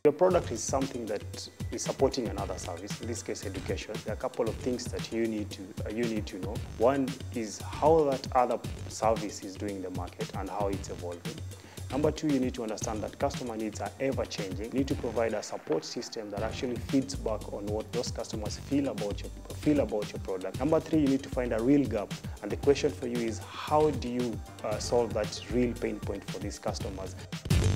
Your product is something that is supporting another service, in this case education. There are a couple of things that you need to know. One is how that other service is doing the market and how it's evolving. Number two, you need to understand that customer needs are ever changing. You need to provide a support system that actually feeds back on what those customers feel about your product. Number three, you need to find a real gap. And the question for you is, how do you solve that real pain point for these customers?